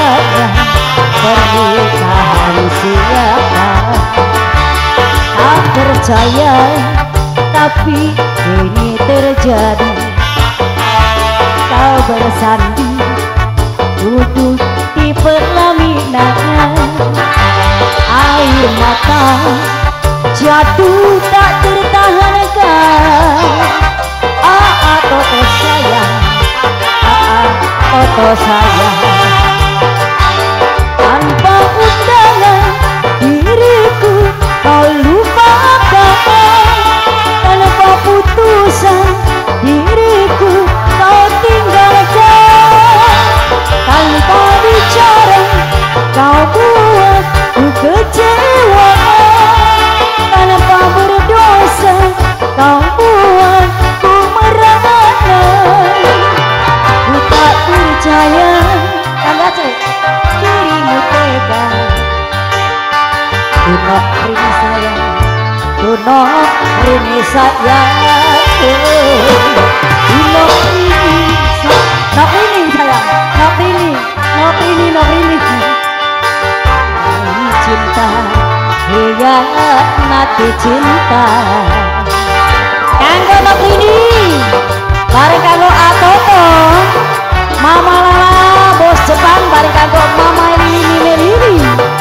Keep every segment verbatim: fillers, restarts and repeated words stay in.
sayang, pernikahan siapa? Tak percaya, tapi ini terjadi. Kau bersanding duduk di pelaminan, air mata jatuh tak tertahankan. Ah, ah, Toto sayang, ah, ah, Toto sayang. Tanpa undangan diriku kau lupakan, tanpa putusan diriku kau tinggalkan. Tanpa bicara kau buat ku kecewa, tanpa berdosa kau buat ku merana. Ku tak percaya, tangga cek, dirimu tega. Tunok rini sayang, tunok rini sayang, tunok rini sayang, nok rini sayang, nok rini, nok rini, nok rini. Ini cinta, hianati cinta. Kanggo nok rini, bareng kanggo Atoto, Mama Lala, bos Jepang, bareng kanggo Mama Lili Melili.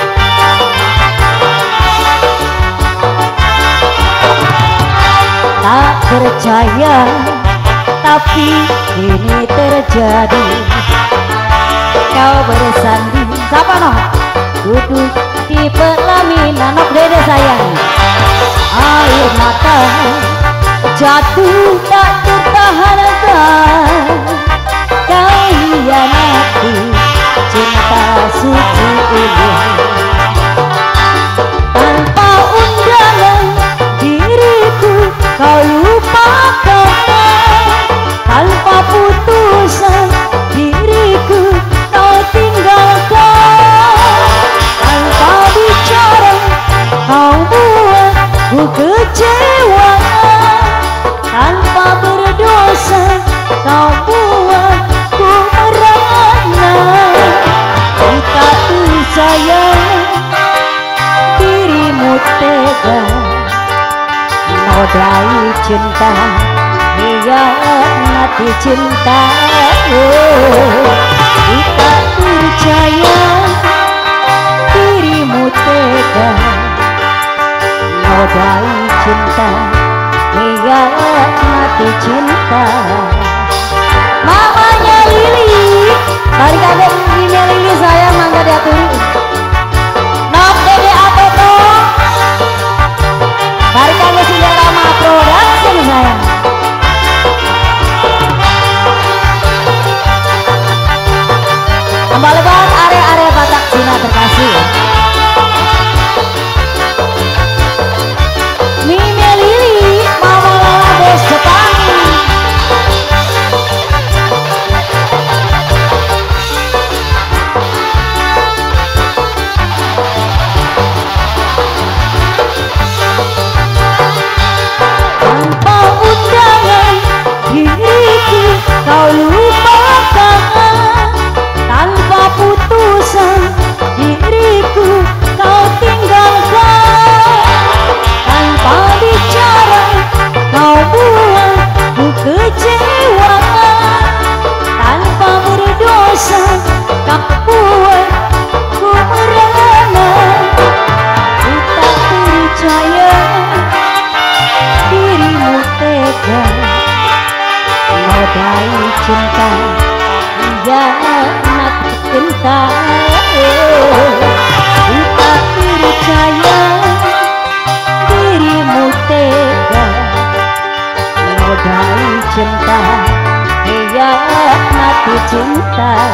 Tak percaya, tapi ini terjadi. Kau bersanding, siapa no? Duduk di pelaminan, nok dede sayang. Air mata jatuh tak tertahankan. Kau hianati cinta suci ini. Tanpa undangan diriku kau lupakan, tanpa putusan diriku kau tinggalkan. Tanpa bicara kau buat ku kecewa, tanpa berdosa kau buat ku merana. Ku tak percaya dirimu tega, nodai cinta, hianati cinta. Ku tak percaya dirimu tega, nodai cinta, hianati cinta. Mamanya Lili, bari kagak email Lili saya mangga diaturi. Nok dede Atoto, bari kagak Sinderama Production sayang. Kembali buat area-area Batak Cina terkasih. Mimi Lili, Mama Lala, bos Jepang. Tanpa undangan diriku kau lupakan, tanpa putusan diriku kau tinggalkan. Tanpa bicara kau buat ku kecewa, tanpa berdosa kau buat ku merana. Ku tak percaya dirimu tega, nodai cinta, hianati cinta. Ku tak percaya dirimu tega, nodai cinta, hianati cinta.